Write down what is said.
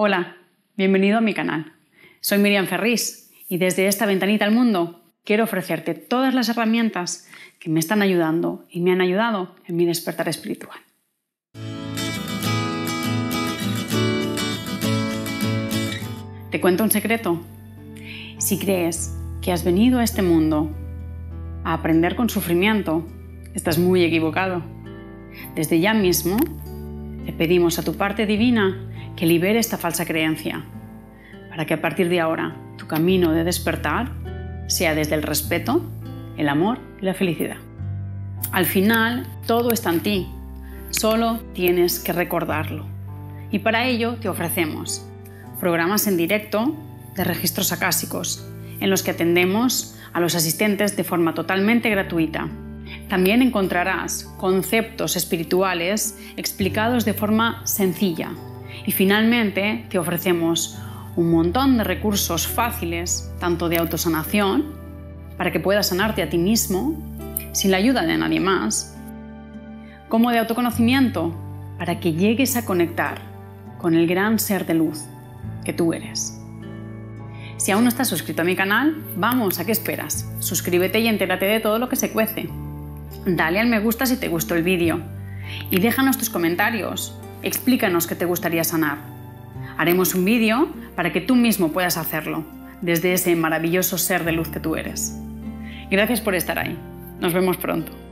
Hola, bienvenido a mi canal. Soy Miriam Ferrís y desde esta ventanita al mundo quiero ofrecerte todas las herramientas que me están ayudando y me han ayudado en mi despertar espiritual. ¿Te cuento un secreto? Si crees que has venido a este mundo a aprender con sufrimiento, estás muy equivocado. Desde ya mismo le pedimos a tu parte divina que libere esta falsa creencia, para que a partir de ahora tu camino de despertar sea desde el respeto, el amor y la felicidad. Al final, todo está en ti, solo tienes que recordarlo. Y para ello te ofrecemos programas en directo de registros acásicos, en los que atendemos a los asistentes de forma totalmente gratuita. También encontrarás conceptos espirituales explicados de forma sencilla. Y finalmente te ofrecemos un montón de recursos fáciles, tanto de autosanación, para que puedas sanarte a ti mismo, sin la ayuda de nadie más, como de autoconocimiento, para que llegues a conectar con el gran ser de luz que tú eres. Si aún no estás suscrito a mi canal, vamos, ¿a qué esperas? Suscríbete y entérate de todo lo que se cuece. Dale al me gusta si te gustó el vídeo y déjanos tus comentarios. Explícanos qué te gustaría sanar. Haremos un vídeo para que tú mismo puedas hacerlo, desde ese maravilloso ser de luz que tú eres. Gracias por estar ahí. Nos vemos pronto.